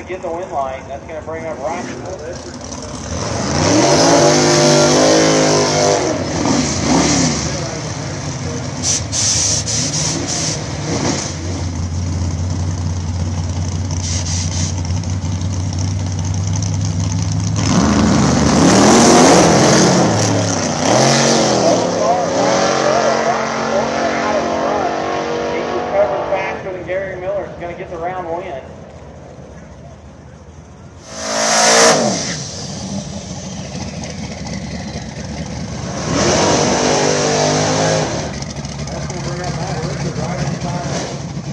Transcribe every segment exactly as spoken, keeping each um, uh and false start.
get the wind line. That's going to bring up Rocky. Going to get the round win. That's going to bring up Matt Richard right inside.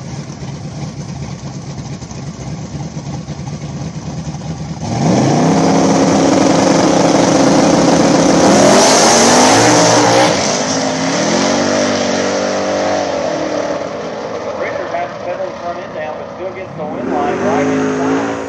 Still gets the wind line right inside.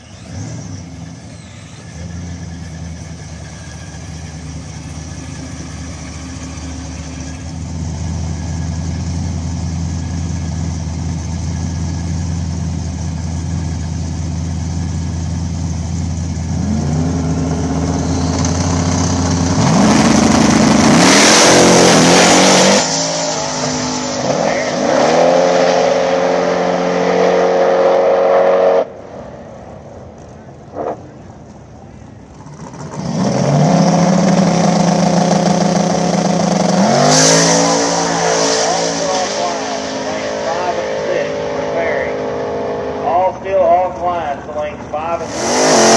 Still off lines to lanes five and six.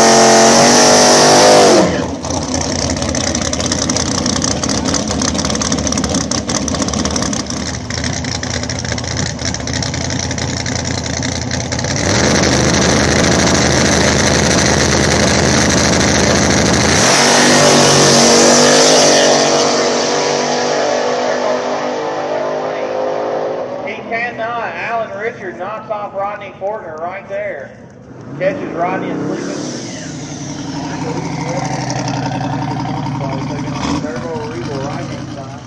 He cannot. Alan Richard knocks off Rodney Fortner right there. Catches Rodney and sleeping. Taking on Turbo Regal right hand side.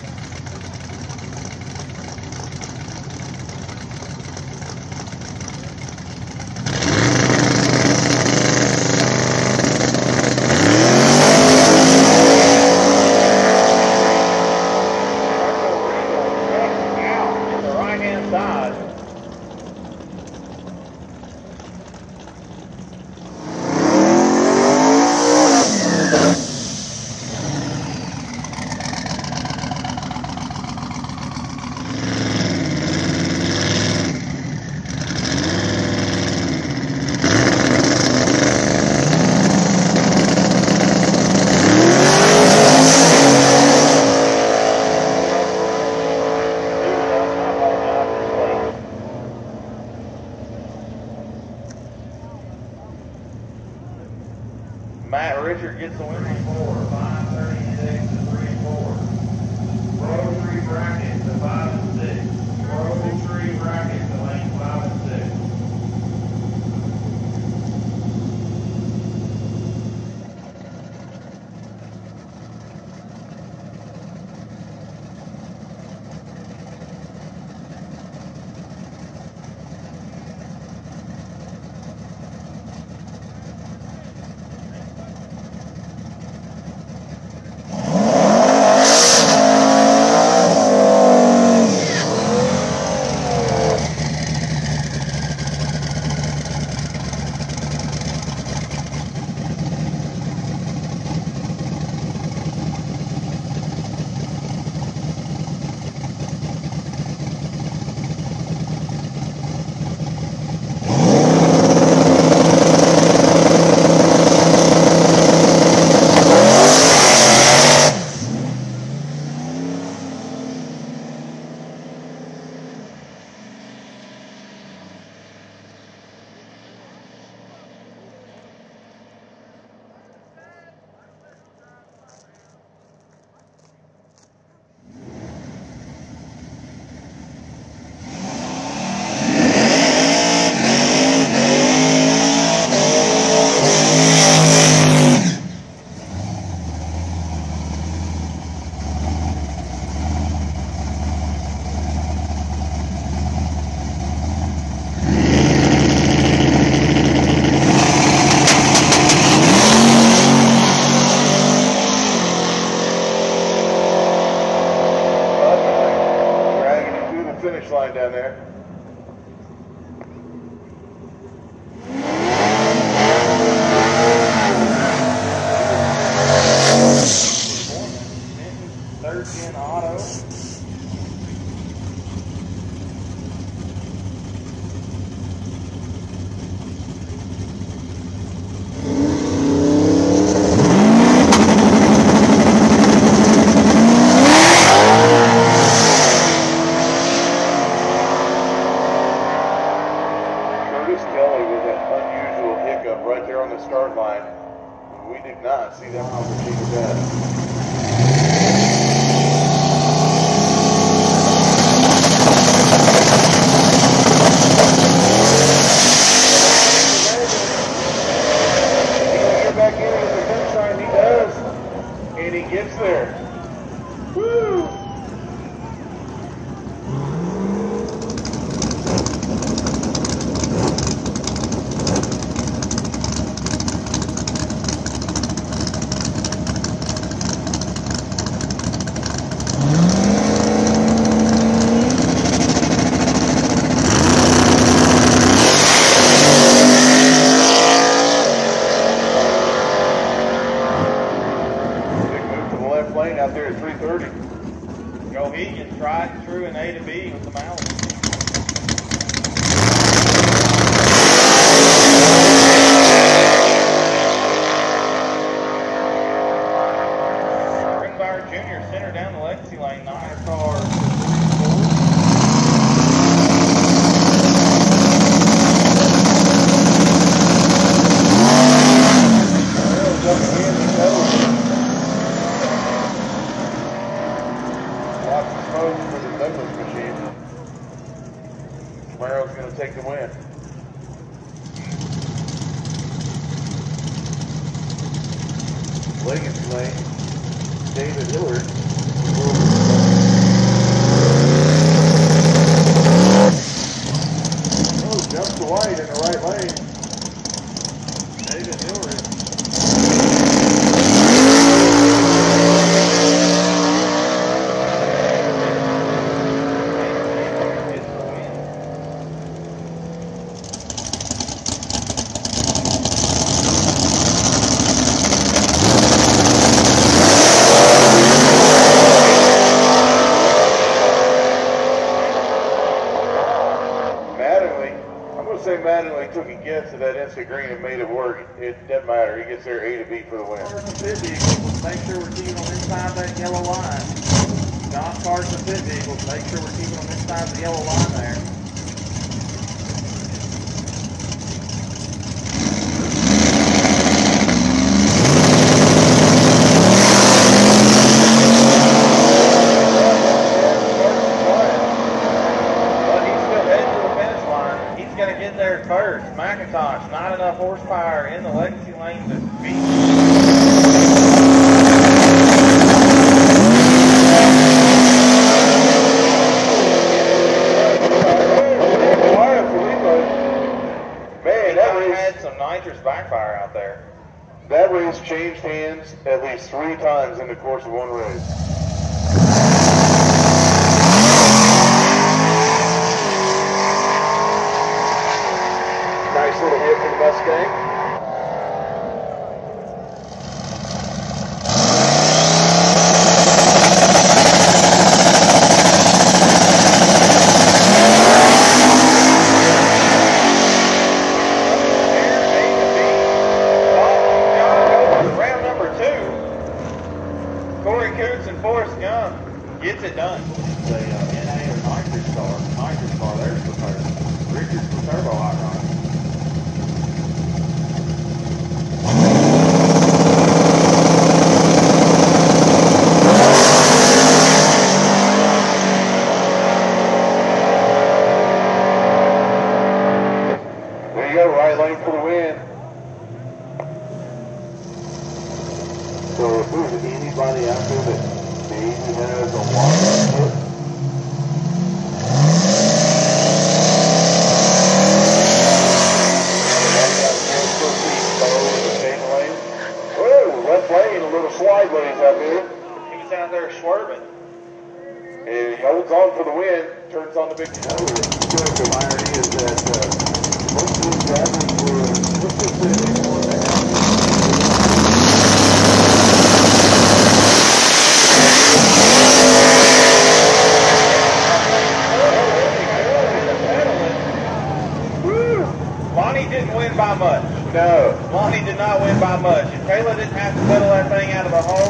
Turbo Regal checks out in the right hand side. Matt Richard gets the win. Four, five thirty-six to three four. Row three bracket to five and six. Row three bracket to lane five and six. finish line down there. Third gen auto. Curtis Kelly with an unusual hiccup right there on the start line. We did not see that on the sheet of that. Back in with the finish line, he does, and he gets there. Woo! Lane out there at three thirty. Go Higgins, tried and true in A to B with the Mallet. Ringmeyer Junior center down the Legacy lane, nine car. For the Douglas machine. Camaro's going to take the win. Legacy lane, David Hillard. Oh, jumps the white in the right lane. David Hillard. Say Mattingly took a guess at that instant green and made it work. It doesn't matter. He gets there A to B for the win. Cars and pit vehicles, make sure we're keeping them inside that yellow line. Golf cars and pit vehicles, make sure we're keeping them inside the yellow line there. First, McIntosh, not enough horsepower in the Legacy lane to beat. Man, that race had some nitrous backfire out there. That race changed hands at least three times in the course of one race. Nice little hit for the Mustang. Round number two, Corey Coots and Forrest Gump gets it done. The uh, N A or nitrous car, nitrous car, there's the first. Richards for turbo hot rod. There you go, right lane for the win. So if there's anybody out there that maybe has a water hit, left lane, a little slide lanes out there. He's out there swerving. And he holds on for the win. turns on the big tower. The critical irony is that uh, most of these drivers were let's just say they were the Lonnie didn't win by much. No. Lonnie did not win by much. If Kayla didn't have to pedal that thing out of the hole.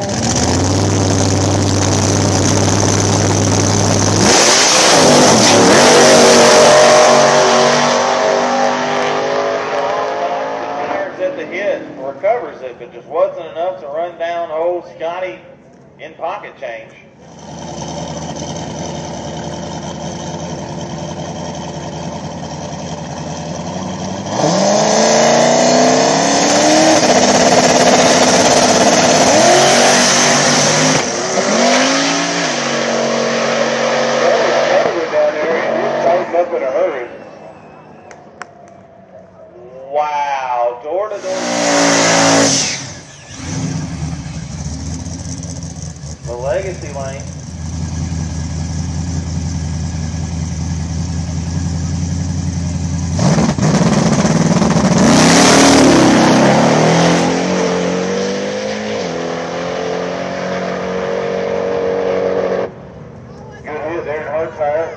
At the hit, recovers it, but just wasn't enough to run down old Scotty in pocket change. Up in a hurry. Wow, door to door. The legacy lane. Good hit there in hard tire.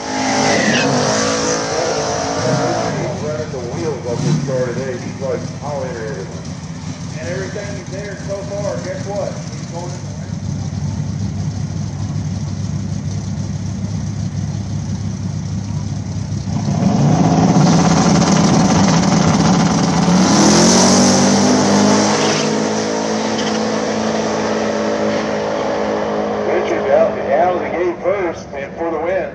Running the wheels off this car today. He's like, I'll enter everything. And everything is there so far. Guess what? He's going around. Richard out, out of the gate first and for the win.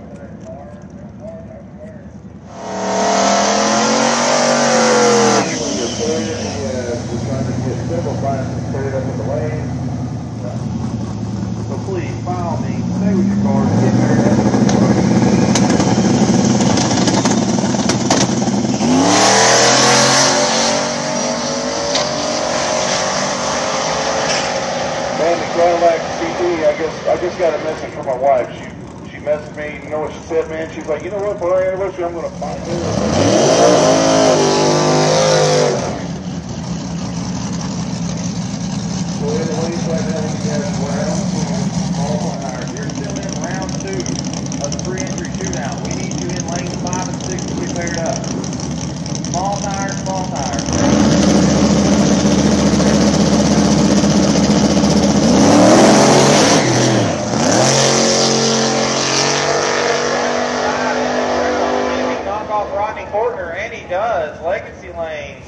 So please, by all means, stay with your car. Get there. Man, the Cadillac C D, I guess I just got a message from my wife. She she messaged me, you know what she said, man? She's like, you know what, for our anniversary, I'm gonna find her. So anyways, right now we got round two, all tires. You're still in round two of the free entry shootout. We need you in lanes five and six to be paired up. Small tires, small tires. Knock off Rodney Fortner, and he does. Legacy lane.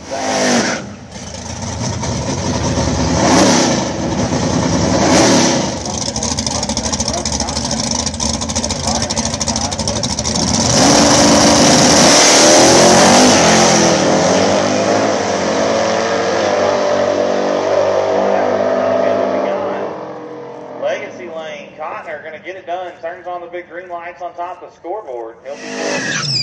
Legacy lane, Cotner going to get it done. Turns on the big green lights on top of the scoreboard. He'll be good.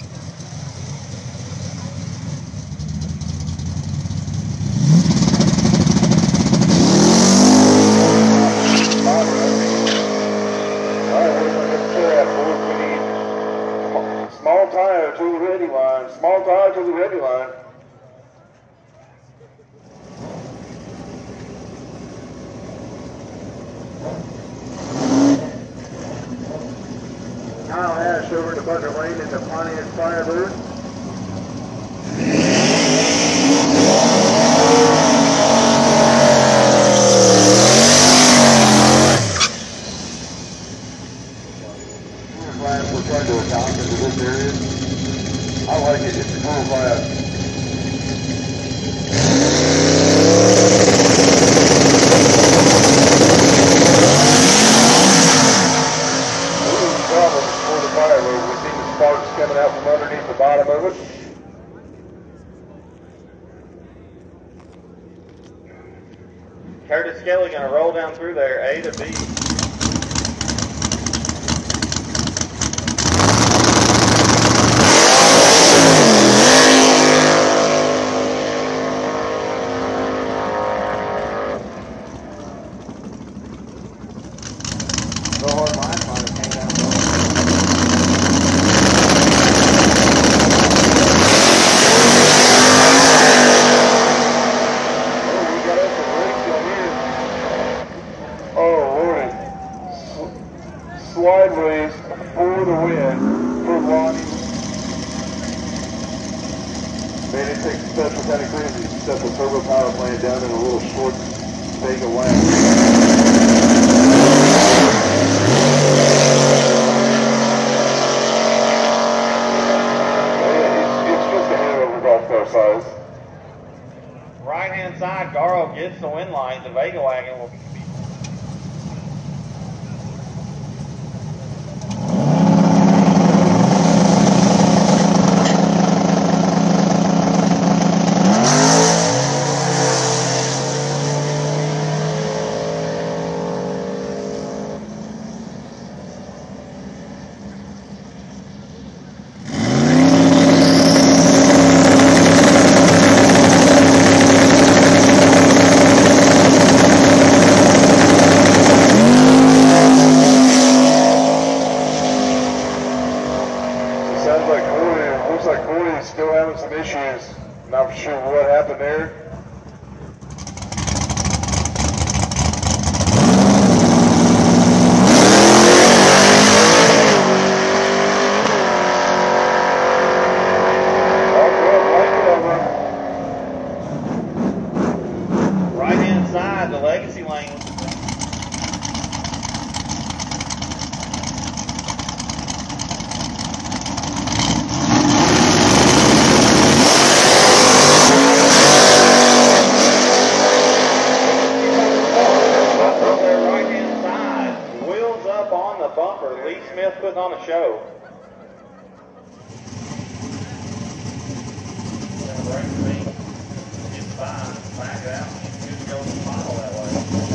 Small tire to the ready line. Small tire to the ready line. Kyle Ash over to Butler Lane in the Pontiac Firebird. Class we're trying to adopt into this area. I like it. It's a cool class. Problems for the fire road. We see the sparks coming out from underneath the bottom of it. Curtis Kelly going to roll down through there, A to B. So hard line finally came down. sideways for the win for Lonnie. Man, it takes special kind of crazy to set the turbo power plant down in a little short Vega lap. Size. Right hand side, Garo gets the win line. The Vega wagon will be. Not for sure what happened there. Right hand side, the legacy lane. Lee Smith putting on a show. It's fine. Back it out. Good to go to the final that way.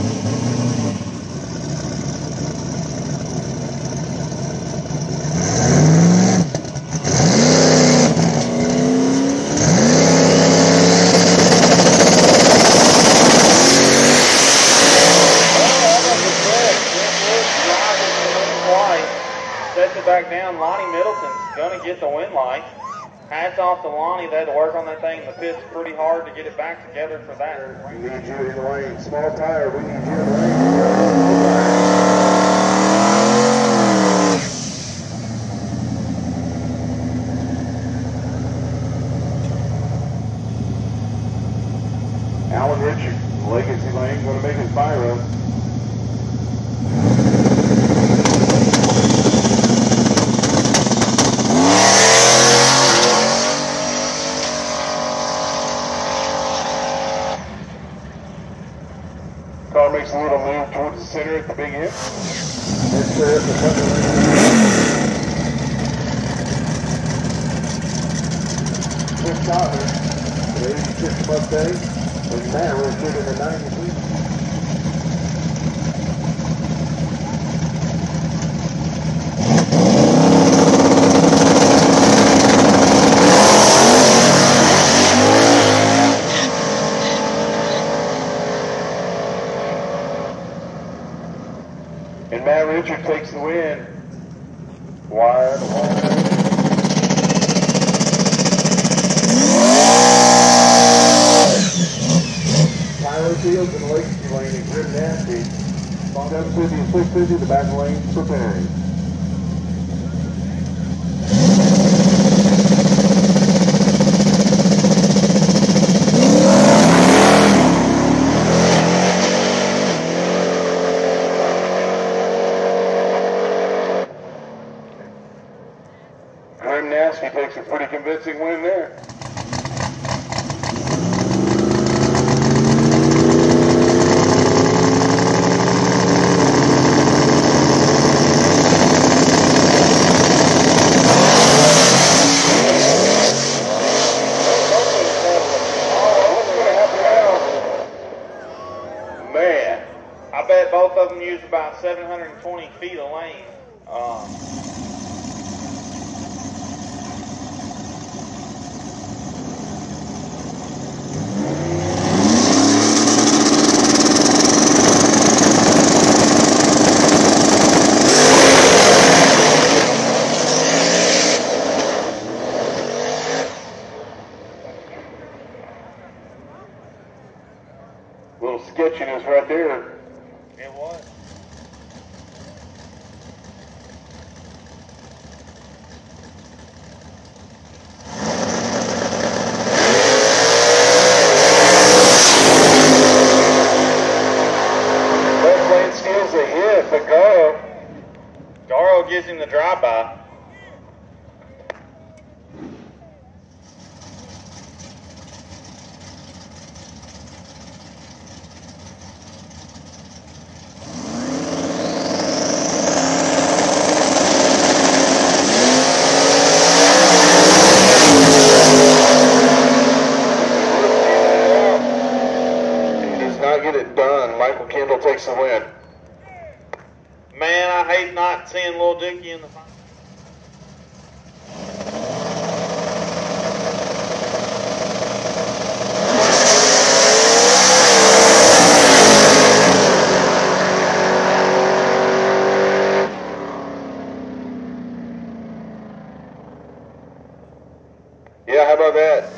Sets it back down. Lonnie Middleton's going to get the win line. Hats off to Lonnie. They had to work on that thing in the pits pretty hard to get it back together for that. We need you in the lane. Small tire. We need you in the lane. Alan Richard, Legacy Lane, going to make his bye run. Car makes a little move towards the center at the big hit. It's there at the front of the lane. Chip Cotler, the eighty-six Mustang, and Matt Richard in the ninety-three. And Matt Richard takes the win. Wire to wire. Tyler Fields in the Legacy Lane and Grim Nasty. seven fifty and six fifty, the back lane preparing. Grim Nasty takes a pretty convincing win there. Man, I bet both of them used about seven hundred twenty feet of lane. Um, Little sketchiness right there. it was. a hit, but Garo. Garo gives him the drive-by. Takes the win. Man, I hate not seeing Lil Dookie in the final. Yeah, how about that?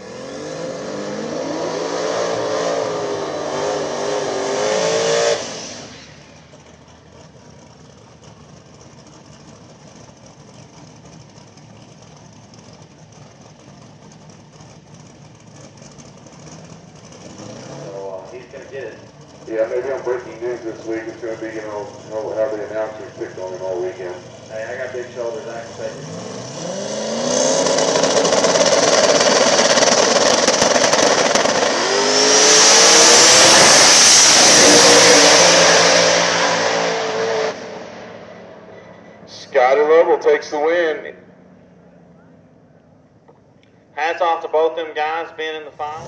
Yeah, maybe on breaking news this week, it's going to be, you know, you know how the announcers picked on him all weekend. Hey, I got big shoulders, I can take it. Scotty Lovell takes the win. Hats off to both them guys being in the final.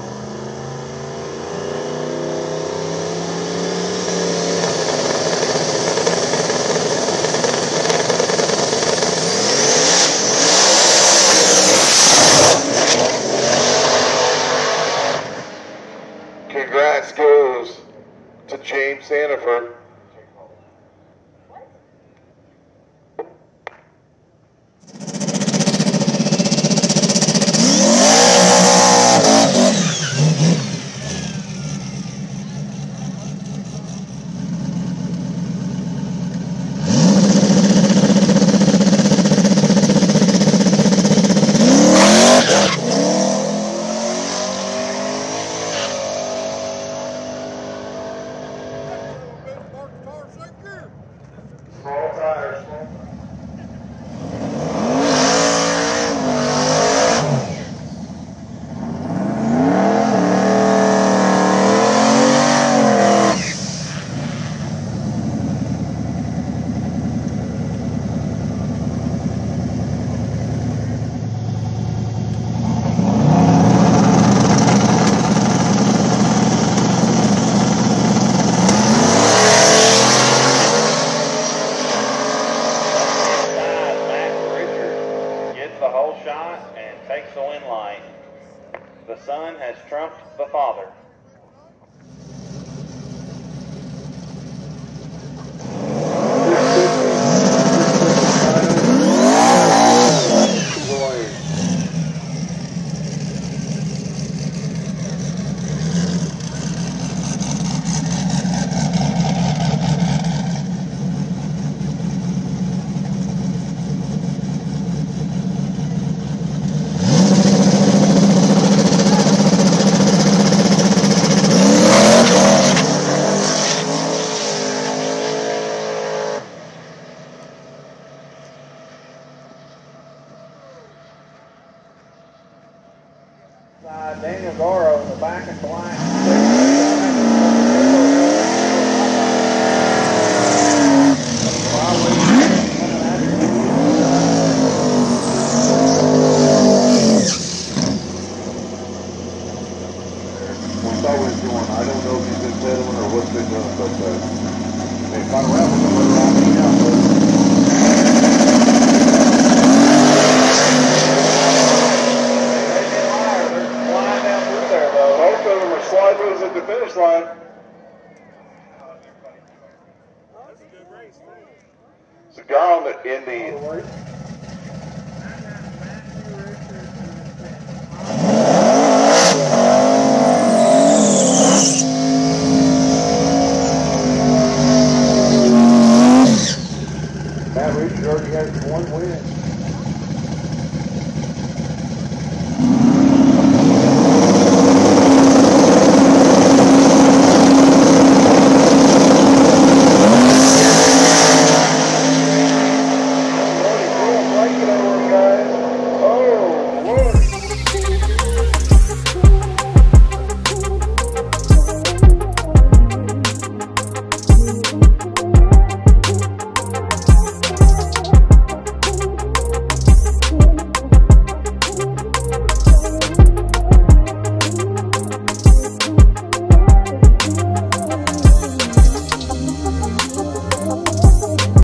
Congrats goes to James Hannaford. The son has trumped the father. Uh, Daniel Garo in the back and black. What's always doing? I don't know if he's been settling or what's been doing, but uh, they kind of raffle somewhere around me now. Slide at the finish line. It's a guy on the in the